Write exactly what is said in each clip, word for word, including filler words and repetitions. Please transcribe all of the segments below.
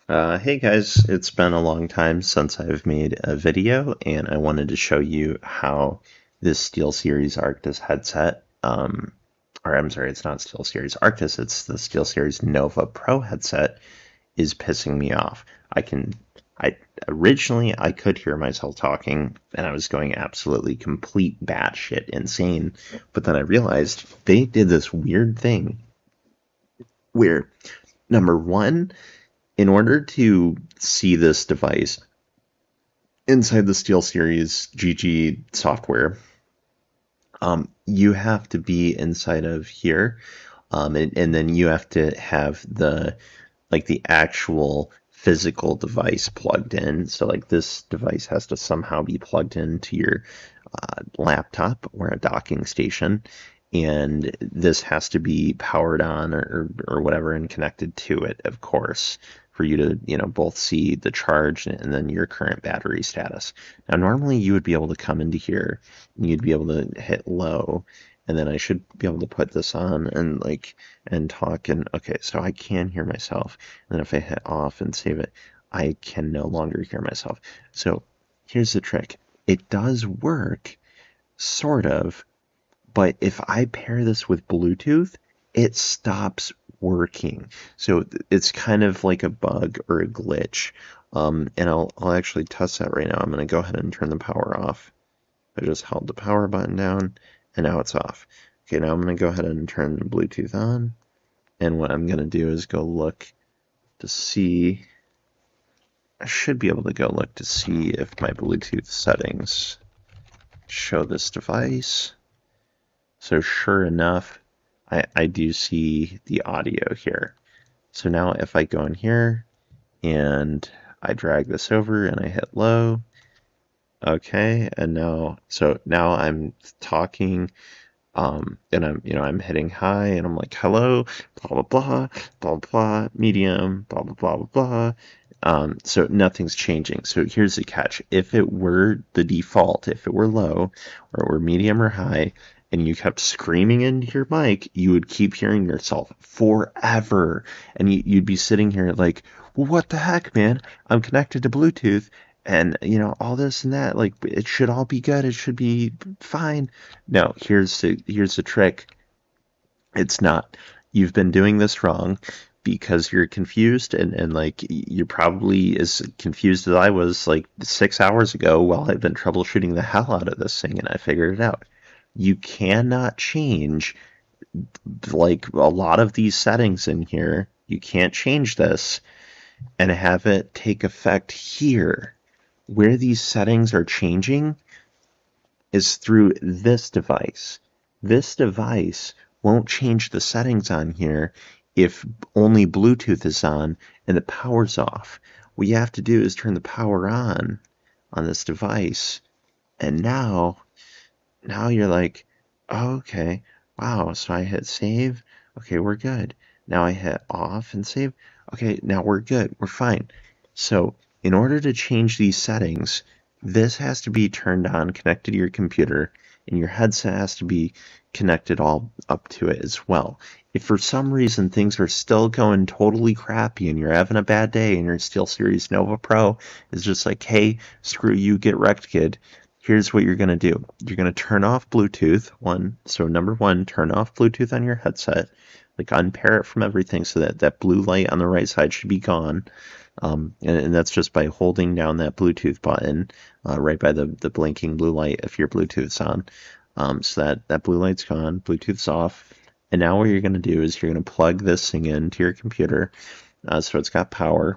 Uh, hey guys, it's been a long time since I've made a video, and I wanted to show you how this SteelSeries Arctis headset, um, or I'm sorry, it's not SteelSeries Arctis, it's the SteelSeries Nova Pro headset, is pissing me off. I can, I originally I could hear myself talking, and I was going absolutely complete batshit insane, but then I realized they did this weird thing where, number one, in order to see this device inside the SteelSeries G G software, um, you have to be inside of here, um, and, and then you have to have the like the actual physical device plugged in. So like this device has to somehow be plugged into your uh, laptop or a docking station, and this has to be powered on or, or whatever and connected to it, of course, for you to, you know, both see the charge and then your current battery status. Now, normally you would be able to come into here and you'd be able to hit low, and then I should be able to put this on and like and talk, and okay, so I can hear myself. And then if I hit off and save it, I can no longer hear myself. So here's the trick. It does work, sort of, but if I pair this with Bluetooth, it stops working. So it's kind of like a bug or a glitch. Um, and I'll, I'll actually test that right now. I'm going to go ahead and turn the power off. I just held the power button down, and now it's off. Okay, now I'm going to go ahead and turn the Bluetooth on. And what I'm going to do is go look to see. I should be able to go look to see if my Bluetooth settings show this device. So sure enough, I, I do see the audio here. So now if I go in here and I drag this over and I hit low, okay, and now, so now I'm talking, um, and I'm, you know, I'm hitting high and I'm like, hello, blah, blah, blah, blah, blah, medium, blah, blah, blah, blah, blah. Um, so nothing's changing. So here's the catch. If it were the default, if it were low or it were medium or high, and you kept screaming into your mic, you would keep hearing yourself forever. And you, you'd be sitting here like, well, what the heck, man? I'm connected to Bluetooth and, you know, all this and that. Like, it should all be good. It should be fine. No, here's the, here's the trick. It's not. You've been doing this wrong because you're confused, and, and like you're probably as confused as I was like six hours ago while I've been troubleshooting the hell out of this thing, and I figured it out. You cannot change like a lot of these settings in here. You can't change this and have it take effect here. Where these settings are changing is through this device. This device won't change the settings on here if only Bluetooth is on and the power's off. What you have to do is turn the power on on this device, and now now you're like, oh, okay, wow, so I hit save, okay, we're good. Now I hit off and save, okay, now we're good, we're fine. So in order to change these settings, this has to be turned on, connected to your computer, and your headset has to be connected all up to it as well. If for some reason things are still going totally crappy and you're having a bad day and your SteelSeries Nova Pro is just like, hey, screw you, get wrecked, kid, here's what you're going to do. You're going to turn off Bluetooth, one. So number one, turn off Bluetooth on your headset. Like unpair it from everything so that that blue light on the right side should be gone. Um, and, and that's just by holding down that Bluetooth button uh, right by the, the blinking blue light if your Bluetooth's on. Um, so that, that blue light's gone, Bluetooth's off. And now what you're going to do is you're going to plug this thing into your computer uh, so it's got power.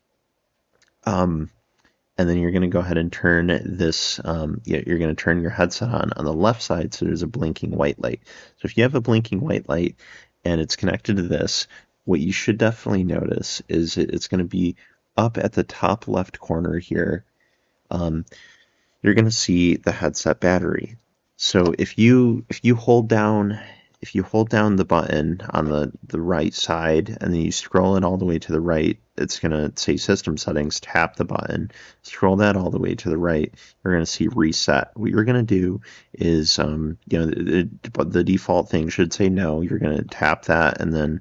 Um, And then you're going to go ahead and turn this, um, you're going to turn your headset on on the left side so there's a blinking white light. So if you have a blinking white light and it's connected to this, what you should definitely notice is it's going to be up at the top left corner here. Um, you're going to see the headset battery. So if you if you hold down if you hold down the button on the, the right side and then you scroll it all the way to the right, it's going to say System Settings, tap the button, scroll that all the way to the right, you're going to see Reset. What you're going to do is, um, you know, the, the default thing should say no. You're going to tap that and then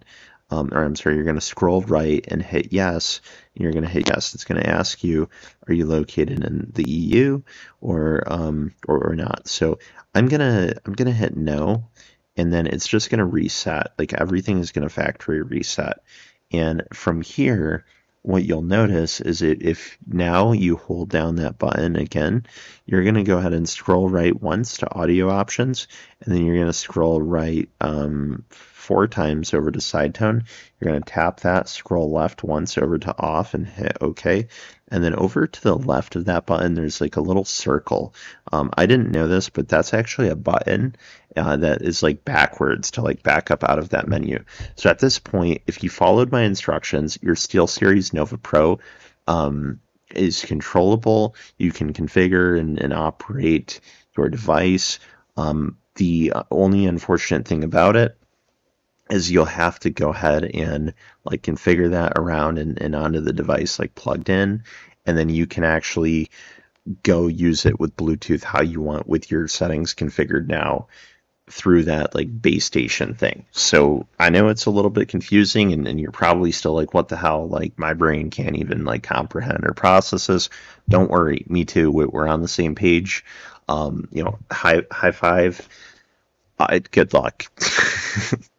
um, or I'm sorry, you're going to scroll right and hit yes. And you're going to hit yes. It's going to ask you, are you located in the E U or um, or, or not? So I'm gonna I'm gonna hit no, and then it's just going to reset. Like everything is going to factory reset. And from here, what you'll notice is that if now you hold down that button again, you're going to go ahead and scroll right once to audio options, and then you're going to scroll right um, four times over to sidetone. You're going to tap that, scroll left once over to off, and hit OK. And then over to the left of that button, there's like a little circle. Um, I didn't know this, but that's actually a button uh, that is like backwards to like back up out of that menu. So at this point, if you followed my instructions, your SteelSeries Nova Pro um, is controllable. You can configure and, and operate your device. Um, the only unfortunate thing about it is you'll have to go ahead and like configure that around and, and onto the device like plugged in, and then you can actually go use it with Bluetooth how you want with your settings configured now through that like base station thing. So I know it's a little bit confusing, and, and you're probably still like, what the hell, like my brain can't even like comprehend or process this. Don't worry, me too, we're on the same page. Um, you know, high high five. Uh, good luck.